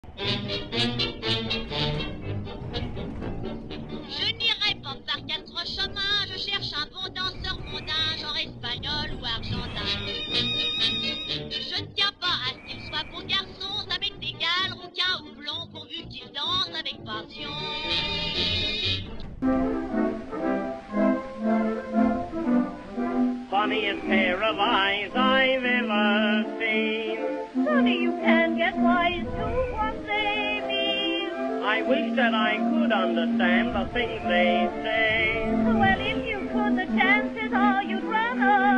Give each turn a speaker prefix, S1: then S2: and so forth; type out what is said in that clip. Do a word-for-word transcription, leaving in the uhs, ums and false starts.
S1: Je n'irai pas par quatre chemins, je cherche un bon danseur mondain, genre espagnol ou argentin. Je ne tiens pas à ce qu'il soit beau garçon, ça m'est égal, rouquin ou blond, pourvu qu'il danse avec passion.
S2: Funniest pair of eyes I've ever seen.
S3: Sonny, you can get wise to what they mean.
S2: I wish that I could understand the things they say.
S3: Well, if you could, the chances are you'd run away.